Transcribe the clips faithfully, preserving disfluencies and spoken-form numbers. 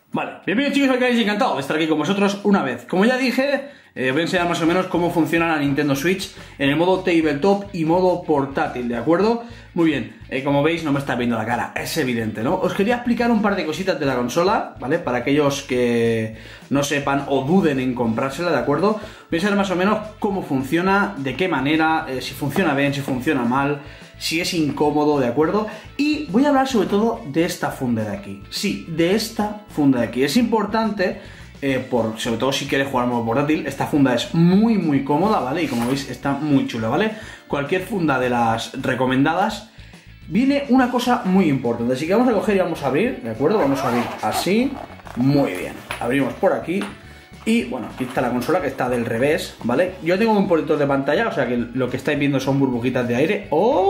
Vale, bienvenidos chicos al canal y encantado de estar aquí con vosotros una vez. Como ya dije, eh, voy a enseñar más o menos cómo funciona la Nintendo Switch en el modo tabletop y modo portátil, ¿de acuerdo? Muy bien, eh, como veis no me está viendo la cara, es evidente, ¿no? Os quería explicar un par de cositas de la consola, ¿vale? Para aquellos que no sepan o duden en comprársela, ¿de acuerdo? Voy a enseñar más o menos cómo funciona, de qué manera, eh, si funciona bien, si funciona mal, si es incómodo, ¿de acuerdo? Y voy a hablar sobre todo de esta funda de aquí. Sí, de esta funda de aquí. Es importante, eh, por, sobre todo si quieres jugar en modo portátil, esta funda es muy muy cómoda, ¿vale? Y como veis está muy chula, ¿vale? Cualquier funda de las recomendadas viene una cosa muy importante. Así que vamos a coger y vamos a abrir, ¿de acuerdo? Vamos a abrir así, muy bien. Abrimos por aquí. Y bueno, aquí está la consola que está del revés, ¿vale? Yo tengo un protector de pantalla, o sea que lo que estáis viendo son burbujitas de aire.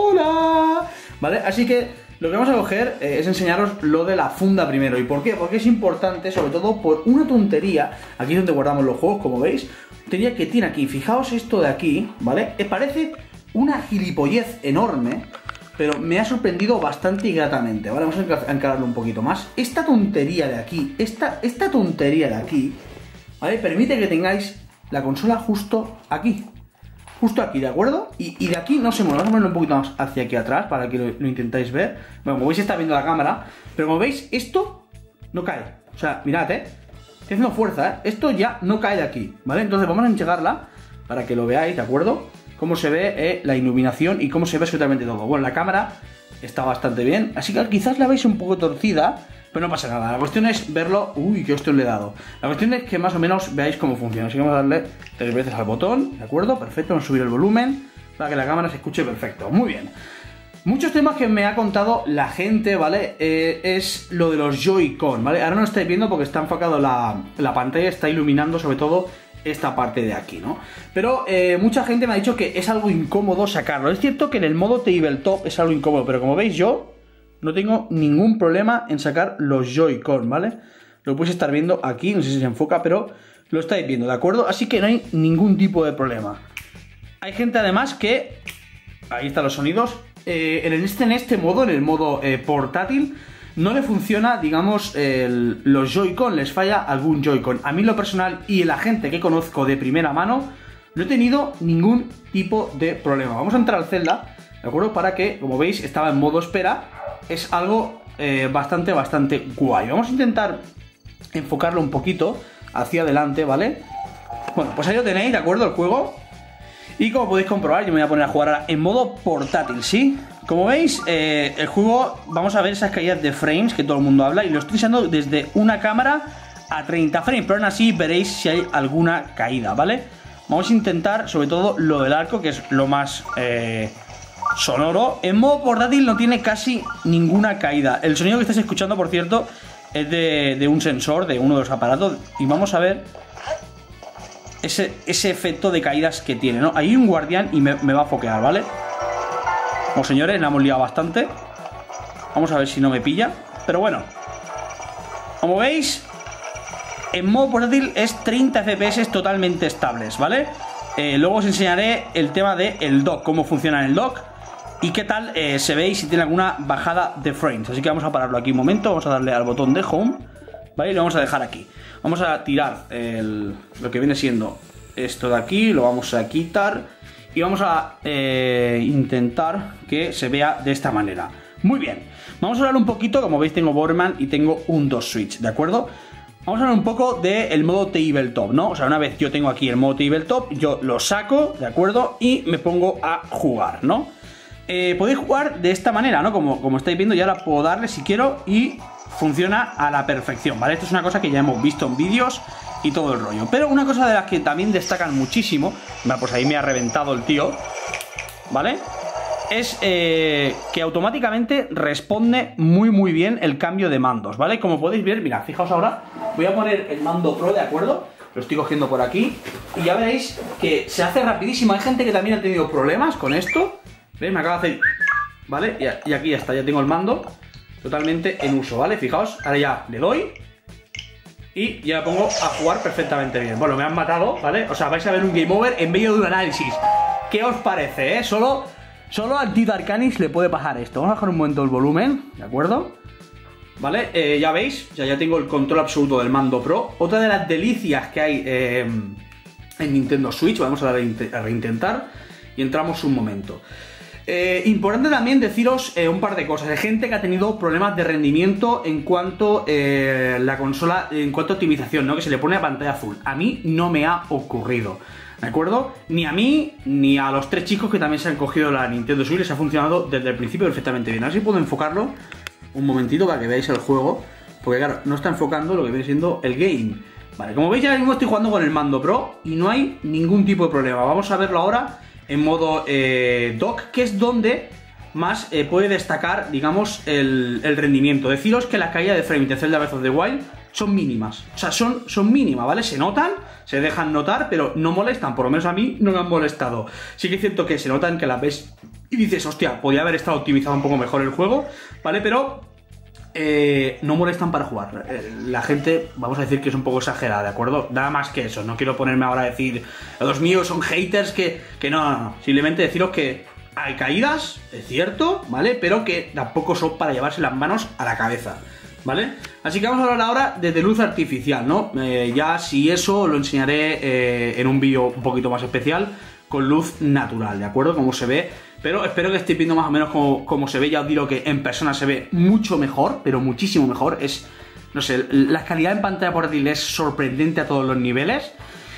¡Hola! ¿Vale? Así que lo que vamos a coger eh, es enseñaros lo de la funda primero. ¿Y por qué? Porque es importante, sobre todo por una tontería. Aquí es donde guardamos los juegos, como veis. Tontería que tiene aquí. Fijaos esto de aquí, ¿vale? Eh, parece una gilipollez enorme, pero me ha sorprendido bastante y gratamente, ¿vale? Vamos a encararlo un poquito más. Esta tontería de aquí, esta, esta tontería de aquí, ¿vale? Permite que tengáis la consola justo aquí. Justo aquí, ¿de acuerdo? Y, y de aquí no se mueve. Vamos a ponerlo un poquito más hacia aquí atrás para que lo, lo intentáis ver. Bueno, como veis está viendo la cámara. Pero como veis, esto no cae. O sea, mirad, ¿eh? Estoy haciendo fuerza, ¿eh? Esto ya no cae de aquí, ¿vale? Entonces vamos a enchegarla para que lo veáis, ¿de acuerdo? Cómo se ve eh, la iluminación y cómo se ve absolutamente todo. Bueno, la cámara está bastante bien. Así que quizás la veis un poco torcida, pero no pasa nada, la cuestión es verlo. Uy, qué hostia le he dado. La cuestión es que más o menos veáis cómo funciona. Así que vamos a darle tres veces al botón, ¿de acuerdo? Perfecto, vamos a subir el volumen para que la cámara se escuche perfecto. Muy bien. Muchos temas que me ha contado la gente, ¿vale? Eh, es lo de los Joy-Con, ¿vale? Ahora no lo estáis viendo porque está enfocado la, la pantalla, está iluminando sobre todo esta parte de aquí, ¿no? Pero eh, mucha gente me ha dicho que es algo incómodo sacarlo. Es cierto que en el modo tabletop es algo incómodo, pero como veis yo no tengo ningún problema en sacar los Joy-Con, ¿vale? Lo podéis estar viendo aquí, no sé si se enfoca, pero lo estáis viendo, ¿de acuerdo? Así que no hay ningún tipo de problema. Hay gente además que... Ahí están los sonidos. Eh, en, este, en este modo, en el modo eh, portátil, no le funciona, digamos, el, los Joy-Con, les falla algún Joy-Con. A mí en lo personal y la gente que conozco de primera mano, no he tenido ningún tipo de problema. Vamos a entrar al Zelda, ¿de acuerdo? Para que, como veis, estaba en modo espera. Es algo eh, bastante, bastante guay. Vamos a intentar enfocarlo un poquito hacia adelante, ¿vale? Bueno, pues ahí lo tenéis, ¿de acuerdo? El juego. Y como podéis comprobar, yo me voy a poner a jugar ahora en modo portátil, ¿sí? Como veis, eh, el juego, vamos a ver esas caídas de frames que todo el mundo habla. Y lo estoy usando desde una cámara a treinta frames, pero aún así veréis si hay alguna caída, ¿vale? Vamos a intentar, sobre todo, lo del arco, que es lo más... Eh, sonoro. En modo portátil no tiene casi ninguna caída. El sonido que estáis escuchando, por cierto, es de, de un sensor, de uno de los aparatos. Y vamos a ver ese, ese efecto de caídas que tiene, ¿no? Hay un guardián y me, me va a foquear, ¿vale? Como señores, la hemos liado bastante. Vamos a ver si no me pilla. Pero bueno, como veis, en modo portátil es treinta F P S totalmente estables, ¿vale? Eh, luego os enseñaré el tema del dock, cómo funciona el dock y qué tal eh, se ve y si tiene alguna bajada de frames. Así que vamos a pararlo aquí un momento, vamos a darle al botón de home, ¿vale? Y lo vamos a dejar aquí. Vamos a tirar el, lo que viene siendo esto de aquí, lo vamos a quitar y vamos a eh, intentar que se vea de esta manera. Muy bien, vamos a hablar un poquito, como veis tengo Bomberman y tengo un dos Switch, ¿de acuerdo? Vamos a hablar un poco del modo tabletop, ¿no? O sea, una vez yo tengo aquí el modo tabletop, yo lo saco, ¿de acuerdo? Y me pongo a jugar, ¿no? Eh, podéis jugar de esta manera, ¿no? Como, como estáis viendo, ya la puedo darle si quiero y funciona a la perfección, ¿vale? Esto es una cosa que ya hemos visto en vídeos y todo el rollo. Pero una cosa de las que también destacan muchísimo, pues ahí me ha reventado el tío, ¿vale? Es eh, que automáticamente responde muy muy bien el cambio de mandos, ¿vale? Como podéis ver, mirad, fijaos ahora, voy a poner el mando Pro, ¿de acuerdo? Lo estoy cogiendo por aquí y ya veréis que se hace rapidísimo. Hay gente que también ha tenido problemas con esto. ¿Veis? Me acaba de hacer... ¿Vale? Y, y aquí ya está, ya tengo el mando totalmente en uso, ¿vale? Fijaos, ahora ya le doy y ya me pongo a jugar perfectamente bien. Bueno, me han matado, ¿vale? O sea, vais a ver un game over en medio de un análisis. ¿Qué os parece, eh? Solo... Solo al Tito Arcanis le puede pasar esto. Vamos a bajar un momento el volumen, ¿de acuerdo? ¿vale? Eh, ya veis, ya, ya tengo el control absoluto del mando Pro. Otra de las delicias que hay eh, en Nintendo Switch, vamos a, a reintentar y entramos un momento. Eh, importante también deciros eh, un par de cosas. Hay gente que ha tenido problemas de rendimiento en cuanto eh, la consola, en cuanto a optimización, ¿no? Que se le pone a pantalla azul. A mí no me ha ocurrido, ¿de acuerdo? Ni a mí, ni a los tres chicos que también se han cogido la Nintendo Switch, les ha funcionado desde el principio perfectamente bien. A ver si puedo enfocarlo un momentito para que veáis el juego, porque claro, no está enfocando lo que viene siendo el game. Vale, como veis, ya mismo estoy jugando con el mando Pro y no hay ningún tipo de problema. Vamos a verlo ahora en modo eh, dock, que es donde más eh, puede destacar, digamos, el, el rendimiento. Deciros que la caída de frame de Zelda Breath of the Wild son mínimas, o sea, son, son mínimas, ¿vale? Se notan, se dejan notar, pero no molestan, por lo menos a mí no me han molestado. Sí que es cierto que se notan, que las ves y dices, hostia, podría haber estado optimizado un poco mejor el juego, ¿vale? Pero eh, no molestan para jugar. Eh, la gente, vamos a decir que es un poco exagerada, ¿de acuerdo? Nada más que eso, no quiero ponerme ahora a decir, los míos son haters, que, que no, no, no, simplemente deciros que hay caídas, es cierto, ¿vale? Pero que tampoco son para llevarse las manos a la cabeza, ¿vale? Así que vamos a hablar ahora de luz artificial, ¿no? Eh, ya si eso lo enseñaré eh, en un vídeo un poquito más especial, con luz natural, ¿de acuerdo? Como se ve, pero espero que estéis viendo más o menos como, como se ve. Ya os digo que en persona se ve mucho mejor, pero muchísimo mejor. Es, no sé, la calidad en pantalla portátil es sorprendente a todos los niveles.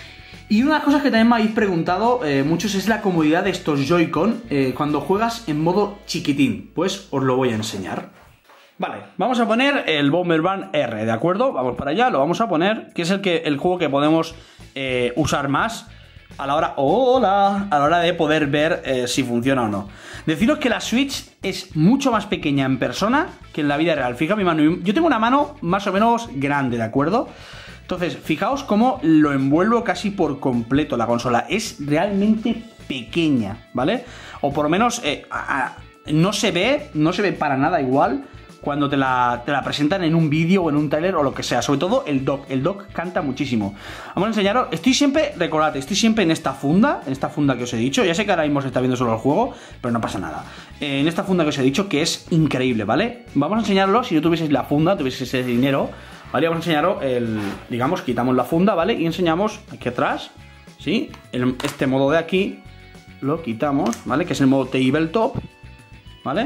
Y una de las cosas que también me habéis preguntado eh, muchos es la comodidad de estos Joy-Con eh, cuando juegas en modo chiquitín. Pues os lo voy a enseñar. Vale, vamos a poner el Bomberman R, ¿de acuerdo? Vamos para allá, lo vamos a poner, que es el, que, el juego que podemos eh, usar más a la hora, hola, a la hora de poder ver eh, si funciona o no. Deciros que la Switch es mucho más pequeña en persona que en la vida real. Fijaos mi mano, yo tengo una mano más o menos grande, ¿de acuerdo? Entonces, fijaos cómo lo envuelvo casi por completo la consola. Es realmente pequeña, ¿vale? O por lo menos eh, a, a, no se ve, no se ve para nada igual cuando te la, te la presentan en un vídeo o en un trailer o lo que sea. Sobre todo el dock, el dock canta muchísimo. Vamos a enseñaros, estoy siempre, recordad, estoy siempre en esta funda, en esta funda que os he dicho. Ya sé que ahora mismo se está viendo solo el juego, pero no pasa nada. Eh, en esta funda que os he dicho, que es increíble, ¿vale? Vamos a enseñarlo, si no tuvieseis la funda, tuvieseis ese dinero, ¿vale? Vamos a enseñaros el, digamos, quitamos la funda, ¿vale? Y enseñamos aquí atrás, ¿sí? El, este modo de aquí, lo quitamos, ¿vale? Que es el modo tabletop, ¿vale?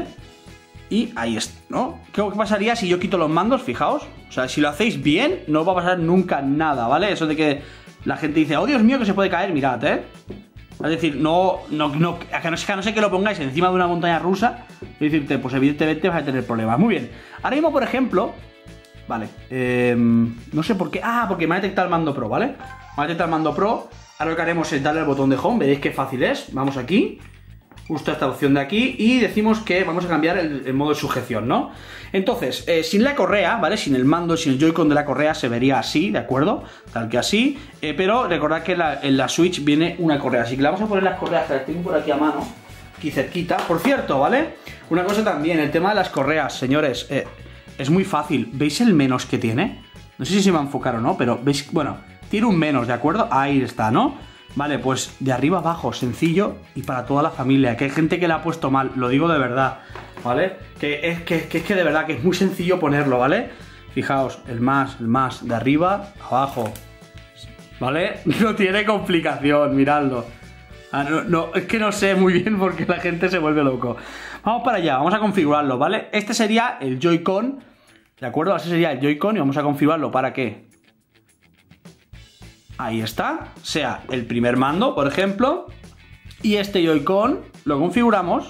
Y ahí está, ¿no? ¿Qué pasaría si yo quito los mandos? Fijaos. O sea, si lo hacéis bien, no os va a pasar nunca nada, ¿vale? Eso de que la gente dice, oh Dios mío, que se puede caer, mirad, ¿eh? Es decir, no, no, no, a que no, a no ser que lo pongáis encima de una montaña rusa y decirte, pues evidentemente vas a tener problemas. Muy bien. Ahora mismo, por ejemplo, vale, eh, no sé por qué, ah, porque me ha detectado el mando Pro, ¿vale? Me ha detectado el mando Pro. Ahora lo que haremos es darle al botón de home, veréis qué fácil es. Vamos aquí, justo esta opción de aquí, y decimos que vamos a cambiar el, el modo de sujeción, ¿no? Entonces, eh, sin la correa, ¿vale? Sin el mando, sin el Joy-Con de la correa se vería así, ¿de acuerdo? Tal que así, eh, pero recordad que la, en la Switch viene una correa, así que le vamos a poner las correas que las tengo por aquí a mano, aquí cerquita. Por cierto, ¿vale? Una cosa también, el tema de las correas, señores, eh, es muy fácil. ¿Veis el menos que tiene? No sé si se va a enfocar o no, pero veis, bueno, tiene un menos, ¿de acuerdo? Ahí está, ¿no? Vale, pues de arriba abajo, sencillo y para toda la familia. Que hay gente que le ha puesto mal, lo digo de verdad, ¿vale? Que es que, que es que de verdad que es muy sencillo ponerlo, ¿vale? Fijaos, el más, el más, de arriba, abajo, ¿vale? No tiene complicación, miradlo. Ah, no, no, es que no sé muy bien por qué la gente se vuelve loco. Vamos para allá, vamos a configurarlo, ¿vale? Este sería el Joy-Con, ¿de acuerdo? Ese sería el Joy-Con y vamos a configurarlo para que ahí está, sea el primer mando, por ejemplo, y este Joy-Con lo configuramos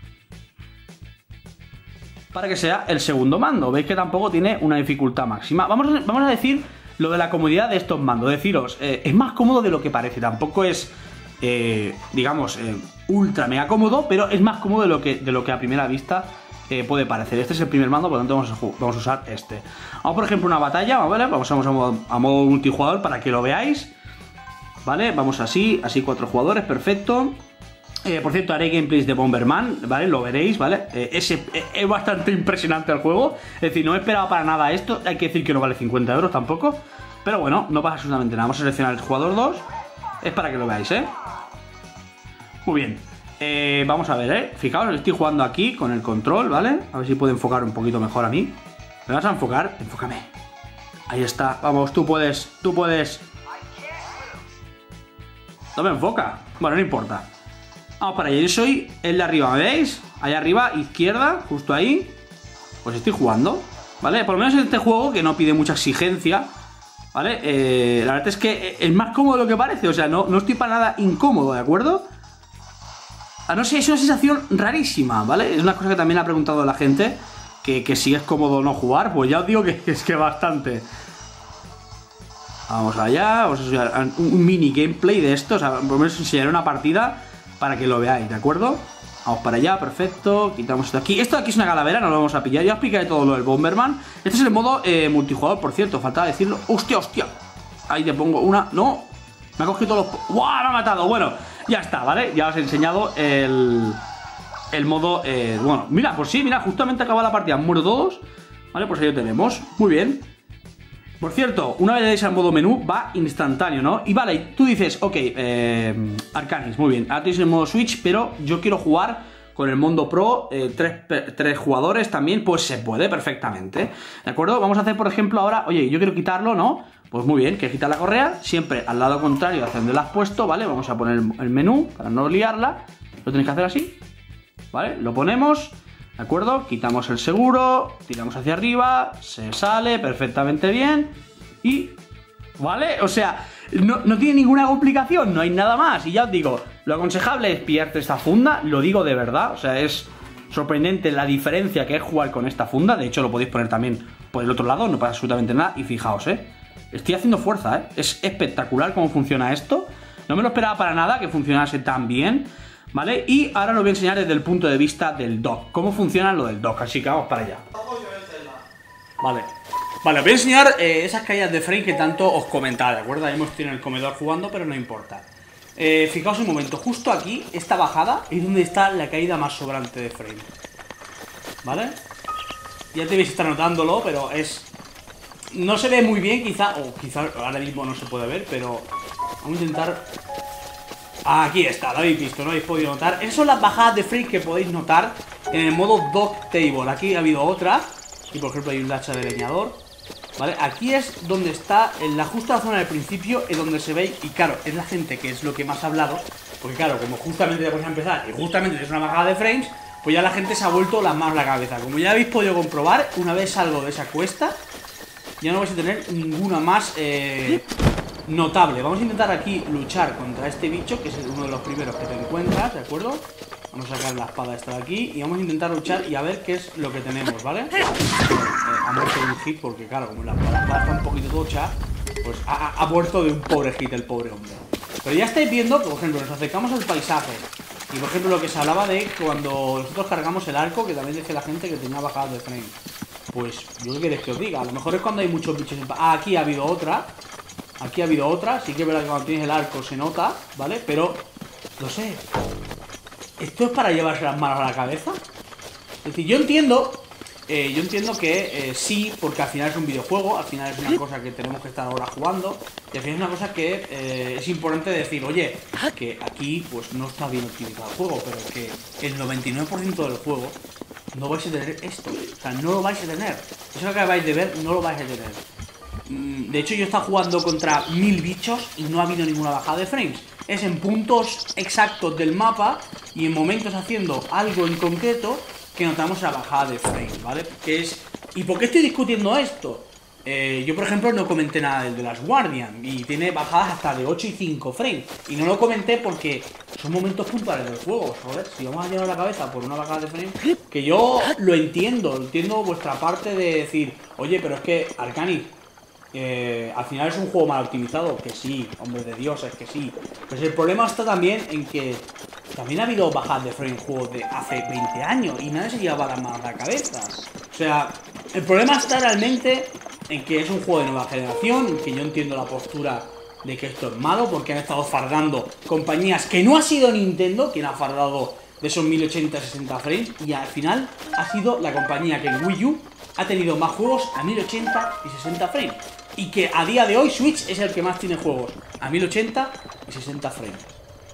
para que sea el segundo mando. Veis que tampoco tiene una dificultad máxima. Vamos a, vamos a decir lo de la comodidad de estos mandos. Deciros, eh, es más cómodo de lo que parece. Tampoco es, eh, digamos, eh, ultra mega cómodo, pero es más cómodo de lo que, de lo que a primera vista eh, puede parecer. Este es el primer mando, por lo tanto vamos a, vamos a usar este. Vamos, por ejemplo, a una batalla, ¿vale? Vamos a, vamos a, modo, a modo multijugador para que lo veáis, ¿vale? Vamos así, así cuatro jugadores, perfecto. Eh, por cierto, haré gameplays de Bomberman, ¿vale? Lo veréis, ¿vale? Eh, es, eh, es bastante impresionante el juego. Es decir, no he esperado para nada esto. Hay que decir que no vale cincuenta euros tampoco. Pero bueno, no pasa absolutamente nada. Vamos a seleccionar el jugador dos. Es para que lo veáis, ¿eh? Muy bien. Eh, vamos a ver, ¿eh? Fijaos, estoy jugando aquí con el control, ¿vale? A ver si puedo enfocar un poquito mejor a mí. ¿Me vas a enfocar? Enfócame. Ahí está, vamos, tú puedes, tú puedes. No me enfoca. Bueno, no importa. Vamos para allá, yo soy el de arriba, ¿me veis? Allá arriba, izquierda, justo ahí. Pues estoy jugando, ¿vale? Por lo menos en este juego, que no pide mucha exigencia, ¿vale? Eh, la verdad es que es más cómodo de lo que parece. O sea, no, no estoy para nada incómodo, ¿de acuerdo? Ah, no sé, es una sensación rarísima, ¿vale? Es una cosa que también ha preguntado la gente, que, que si es cómodo o no jugar. Pues ya os digo que, que es que bastante. Vamos allá, vamos a enseñar un mini gameplay de esto. O sea, por lo menos enseñaré una partida para que lo veáis, ¿de acuerdo? Vamos para allá, perfecto. Quitamos esto aquí. Esto de aquí es una calavera, no lo vamos a pillar. Ya os explicaré todo lo del Bomberman. Este es el modo eh, multijugador, por cierto, faltaba decirlo. ¡Hostia, hostia! Ahí te pongo una... ¡No! Me ha cogido todos los... ¡Guau! Me ha matado. Bueno, ya está, ¿vale? Ya os he enseñado el... El modo... Eh... Bueno, mira, pues sí, mira, justamente acaba la partida. Han muerto todos. Vale, pues ahí lo tenemos. Muy bien. Por cierto, una vez le dais al modo menú, va instantáneo, ¿no? Y vale, tú dices, ok, eh, Arcanis, muy bien, ahora tienes el modo Switch, pero yo quiero jugar con el mundo Pro, eh, tres, tres jugadores también, pues se puede perfectamente, ¿de acuerdo? Vamos a hacer, por ejemplo, ahora, oye, yo quiero quitarlo, ¿no? Pues muy bien, que quitar la correa, siempre al lado contrario hacia donde la has puesto, ¿vale? Vamos a poner el menú para no liarla, lo tenéis que hacer así, ¿vale? Lo ponemos... ¿De acuerdo? Quitamos el seguro, tiramos hacia arriba, se sale perfectamente bien y... ¿Vale? O sea, no, no tiene ninguna complicación, no hay nada más. Y ya os digo, lo aconsejable es pillarte esta funda, lo digo de verdad. O sea, es sorprendente la diferencia que es jugar con esta funda. De hecho, lo podéis poner también por el otro lado, no pasa absolutamente nada. Y fijaos, ¿eh? Estoy haciendo fuerza, ¿eh? Es espectacular cómo funciona esto. No me lo esperaba para nada que funcionase tan bien, ¿vale? Y ahora lo voy a enseñar desde el punto de vista del dock. Cómo funciona lo del dock, así que vamos para allá. Vale. Vale, os voy a enseñar eh, esas caídas de frame que tanto os comentaba, ¿de acuerdo? Ahí hemos tenido en el comedor jugando, pero no importa. Eh, fijaos un momento, justo aquí, esta bajada es donde está la caída más sobrante de frame, ¿vale? Ya debéis estar notándolo, pero es... No se ve muy bien, quizá, o quizá ahora mismo no se puede ver, pero vamos a intentar... Aquí está, lo habéis visto, no habéis podido notar. Esas son las bajadas de frame que podéis notar en el modo Dock Table. Aquí ha habido otra. Aquí, por ejemplo, hay un hacha de leñador, ¿vale? Aquí es donde está, en la justa zona del principio, es donde se ve. Y claro, es la gente que es lo que más ha hablado. Porque claro, como justamente después a empezar y justamente es una bajada de frames, pues ya la gente se ha vuelto las manos a la cabeza. Como ya habéis podido comprobar, una vez salgo de esa cuesta, ya no vais a tener ninguna más... Eh... notable. Vamos a intentar aquí luchar contra este bicho, que es uno de los primeros que te encuentras, ¿de acuerdo? Vamos a sacar la espada esta de aquí y vamos a intentar luchar y a ver qué es lo que tenemos, ¿vale? Eh, ha muerto de un hit porque, claro, como la espada está un poquito tocha, pues ha, ha muerto de un pobre hit el pobre hombre. Pero ya estáis viendo, por ejemplo, nos acercamos al paisaje y, por ejemplo, lo que se hablaba de cuando nosotros cargamos el arco, que también dice la gente que tenía bajadas de frame. Pues, yo qué queréis que os diga, a lo mejor es cuando hay muchos bichos en... Ah, aquí ha habido otra. Aquí ha habido otra, sí que es verdad que cuando tienes el arco se nota, ¿vale? Pero, no sé, ¿esto es para llevarse las manos a la cabeza? Es decir, yo entiendo, eh, yo entiendo que eh, sí, porque al final es un videojuego, al final es una cosa que tenemos que estar ahora jugando, y al final es una cosa que eh, es importante decir, oye, que aquí pues no está bien optimizado el juego, pero que el noventa y nueve por ciento del juego no vais a tener esto, o sea, no lo vais a tener. Eso que acabáis de ver, no lo vais a tener. De hecho, yo he estado jugando contra mil bichos y no ha habido ninguna bajada de frames. Es en puntos exactos del mapa y en momentos haciendo algo en concreto que notamos la bajada de frames, ¿vale? Que es... ¿Y por qué estoy discutiendo esto? Eh, yo, por ejemplo, no comenté nada del The Last Guardian y tiene bajadas hasta de ocho y cinco frames. Y no lo comenté porque son momentos puntuales del juego, joder. Si vamos a llenar la cabeza por una bajada de frames, que yo lo entiendo, entiendo vuestra parte de decir, oye, pero es que Arcanis... Eh, al final es un juego mal optimizado, que sí, hombre de Dios, es que sí. Pues el problema está también en que también ha habido bajadas de frame en juegos de hace veinte años y nadie se llevaba las manos a la cabeza. O sea, el problema está realmente en que es un juego de nueva generación, en que yo entiendo la postura de que esto es malo, porque han estado fardando compañías que no ha sido Nintendo quien ha fardado de esos mil ochenta a sesenta frames, y al final ha sido la compañía que en Wii U ha tenido más juegos a mil ochenta y sesenta frames. Y que a día de hoy Switch es el que más tiene juegos a mil ochenta y sesenta frames.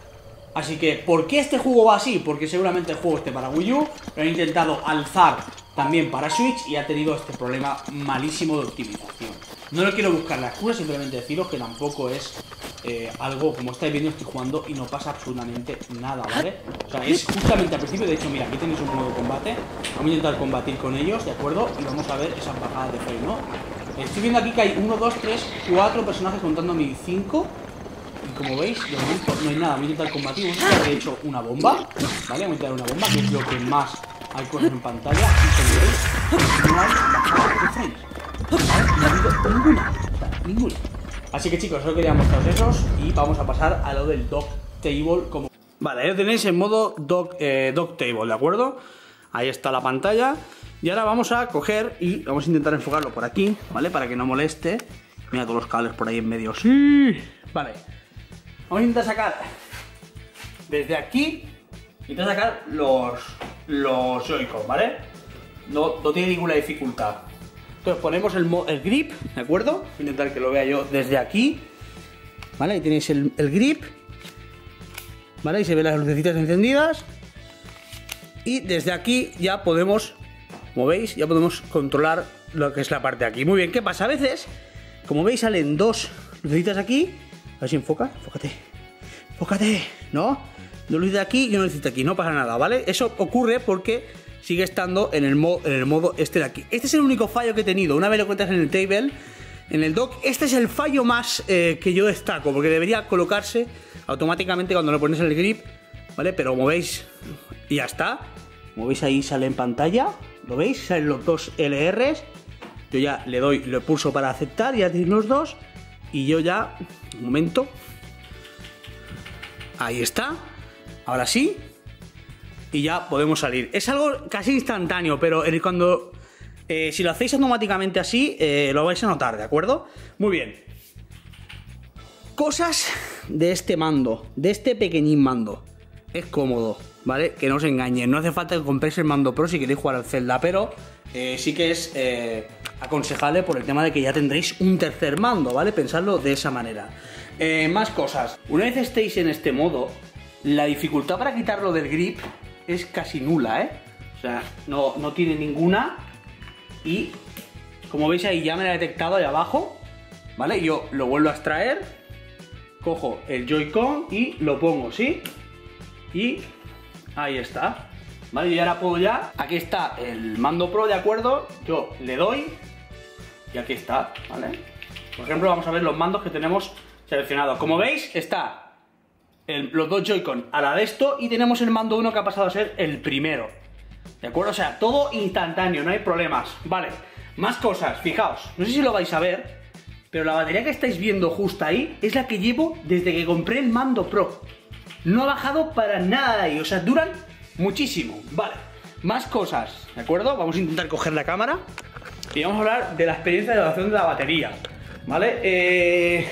Así que, ¿por qué este juego va así? Porque seguramente el juego esté para Wii U, lo han intentado alzar también para Switch y ha tenido este problema malísimo de optimización. No le quiero buscar la excusa, simplemente deciros que tampoco es eh, algo, como estáis viendo, estoy jugando y no pasa absolutamente nada, ¿vale? O sea, es justamente al principio. De hecho, mira, aquí tenéis un modo de combate. Vamos a intentar combatir con ellos, ¿de acuerdo? Y vamos a ver esas bajadas de frame, ¿no? Estoy viendo aquí que hay uno, dos, tres, cuatro personajes contando a mi cinco. Y como veis, de momento no hay nada. Voy a intentar combatir. Vamos a haber hecho una bomba, ¿vale? Voy a intentar una bomba, que es lo que más hay cosas en pantalla. Y como veis, no hay bajadas de frames. No ha habido ninguna, o sea, ninguna. Así que chicos, solo quería mostraros esos y vamos a pasar a lo del Dog Table. Como... Vale, ahí lo tenéis en modo Dog, eh, Dog Table, ¿de acuerdo? Ahí está la pantalla. Y ahora vamos a coger y vamos a intentar enfocarlo por aquí, ¿vale? Para que no moleste. Mira todos los cables por ahí en medio. ¡Sí! Vale. Vamos a intentar sacar desde aquí. Intentar sacar los, los Joy-Con, ¿vale? No, no tiene ninguna dificultad. Entonces ponemos el, el grip, ¿de acuerdo? Voy a intentar que lo vea yo desde aquí. ¿Vale? Ahí tenéis el, el grip. ¿Vale? Y se ven las lucecitas encendidas. Y desde aquí ya podemos, como veis, ya podemos controlar lo que es la parte de aquí. Muy bien, ¿qué pasa? A veces, como veis, salen dos lucecitas aquí. A ver si enfoca, enfócate. Enfócate, ¿no? Dos luces de aquí y una lucecita aquí, no pasa nada, ¿vale? Eso ocurre porque sigue estando en el, modo, en el modo este de aquí. Este es el único fallo que he tenido. Una vez lo encuentras en el table, en el dock, este es el fallo más eh, que yo destaco, porque debería colocarse automáticamente cuando lo pones en el grip, ¿vale? Pero como veis, ya está. Como veis ahí sale en pantalla, ¿lo veis? Salen los dos L Rs. Yo ya le doy, le pulso para aceptar, ya tenéis los dos. Y yo ya, un momento. Ahí está. Ahora sí. Y ya podemos salir. Es algo casi instantáneo, pero cuando eh, si lo hacéis automáticamente así, eh, lo vais a notar, ¿de acuerdo? Muy bien. Cosas de este mando, de este pequeñín mando. Es cómodo, ¿vale? Que no os engañen. No hace falta que compréis el mando Pro si queréis jugar al Zelda, pero eh, sí que es eh, aconsejable por el tema de que ya tendréis un tercer mando, ¿vale? Pensadlo de esa manera. Eh, más cosas. Una vez estéis en este modo, la dificultad para quitarlo del grip es casi nula, ¿eh? O sea, no, no tiene ninguna. Y como veis ahí ya me la he detectado ahí abajo, ¿vale? Yo lo vuelvo a extraer, cojo el Joy-Con y lo pongo, ¿sí? Y ahí está, ¿vale? Y ahora puedo ya, aquí está el mando Pro, ¿de acuerdo? Yo le doy y aquí está, ¿vale? Por ejemplo, vamos a ver los mandos que tenemos seleccionados. Como veis, está El, los dos Joy-Con a la de esto y tenemos el mando uno que ha pasado a ser el primero, ¿de acuerdo? O sea, todo instantáneo, no hay problemas. Vale, más cosas, fijaos, no sé si lo vais a ver, pero la batería que estáis viendo justo ahí es la que llevo desde que compré el mando Pro. No ha bajado para nada ahí, o sea, duran muchísimo. Vale, más cosas, ¿de acuerdo? Vamos a intentar coger la cámara y vamos a hablar de la experiencia de duración de la batería, ¿vale? Eh...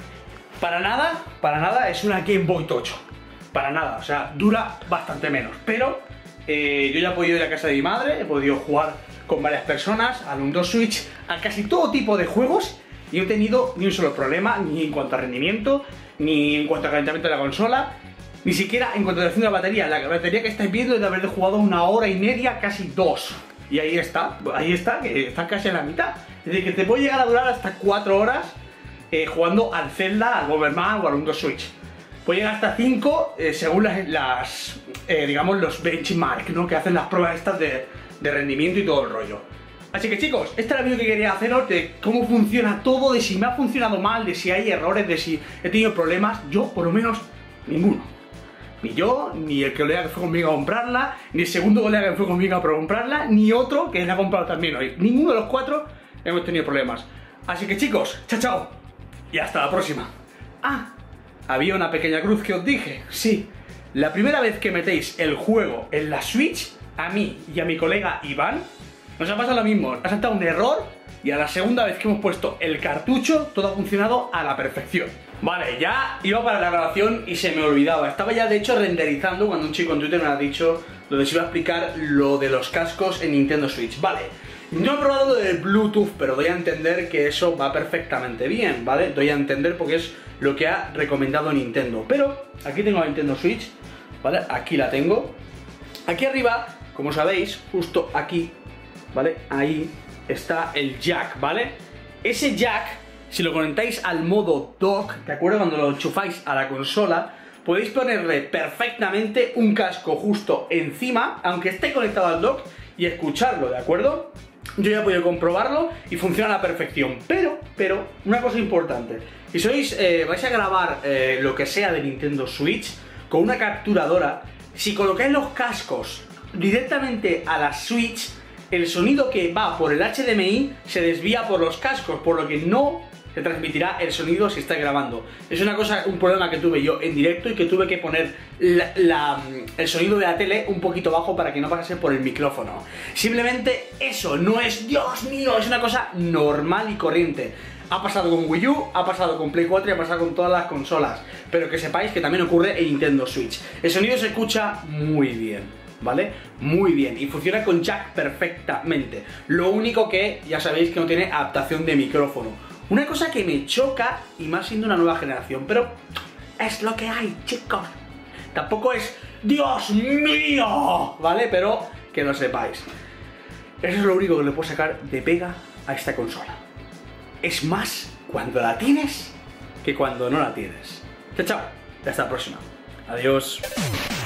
Para nada, para nada es una Game Boy Tocho. Para nada, o sea, dura bastante menos. Pero eh, yo ya he podido ir a casa de mi madre, he podido jugar con varias personas al Nintendo Switch, a casi todo tipo de juegos, y no he tenido ni un solo problema, ni en cuanto a rendimiento, ni en cuanto a calentamiento de la consola, ni siquiera en cuanto a duración de la batería. La batería que estáis viendo es de haber jugado una hora y media, casi dos. Y ahí está, ahí está, que está casi a la mitad. Es decir, que te puede llegar a durar hasta cuatro horas Eh, jugando al Zelda, al Bomberman o al Nintendo Switch. Puede llegar hasta cinco eh, según las, las eh, digamos, los benchmark, ¿no? Que hacen las pruebas estas de, de rendimiento y todo el rollo. Así que chicos, este era el vídeo que quería haceros de cómo funciona todo, de si me ha funcionado mal, de si hay errores, de si he tenido problemas. Yo, por lo menos, ninguno. Ni yo, ni el colega que fue conmigo a comprarla, ni el segundo colega que fue conmigo a comprarla, ni otro que la ha comprado también hoy. Ninguno de los cuatro hemos tenido problemas. Así que chicos, chao chao. Y hasta la próxima. Ah, había una pequeña cruz que os dije. Sí, la primera vez que metéis el juego en la Switch, a mí y a mi colega Iván, nos ha pasado lo mismo. Ha saltado un error y a la segunda vez que hemos puesto el cartucho, todo ha funcionado a la perfección. Vale, ya iba para la grabación y se me olvidaba. Estaba ya de hecho renderizando cuando un chico en Twitter me ha dicho donde se iba a explicar lo de los cascos en Nintendo Switch. Vale. No he probado lo del Bluetooth, pero doy a entender que eso va perfectamente bien, ¿vale? Doy a entender porque es lo que ha recomendado Nintendo. Pero aquí tengo la Nintendo Switch, ¿vale? Aquí la tengo. Aquí arriba, como sabéis, justo aquí, ¿vale? Ahí está el jack, ¿vale? Ese jack, si lo conectáis al modo dock, ¿de acuerdo? Cuando lo enchufáis a la consola, podéis ponerle perfectamente un casco justo encima, aunque esté conectado al dock, y escucharlo, ¿de acuerdo? Yo ya he podido comprobarlo y funciona a la perfección. Pero, pero, una cosa importante. Si sois, eh, vais a grabar eh, lo que sea de Nintendo Switch con una capturadora, si colocáis los cascos directamente a la Switch, el sonido que va por el H D M I se desvía por los cascos, por lo que no se transmitirá el sonido si estáis grabando. Es una cosa, un problema que tuve yo en directo y que tuve que poner la, la, el sonido de la tele un poquito bajo para que no pasase por el micrófono. Simplemente eso, no es, Dios mío, es una cosa normal y corriente. Ha pasado con Wii U, ha pasado con Play cuatro y ha pasado con todas las consolas. Pero que sepáis que también ocurre en Nintendo Switch. El sonido se escucha muy bien, ¿vale? Muy bien, y funciona con jack perfectamente. Lo único que ya sabéis que no tiene adaptación de micrófono. Una cosa que me choca, y más siendo una nueva generación, pero es lo que hay, chicos. Tampoco es ¡Dios mío! ¿Vale? Pero que lo sepáis. Eso es lo único que le puedo sacar de pega a esta consola. Es más cuando la tienes que cuando no la tienes. Chao, chao. Hasta la próxima. Adiós.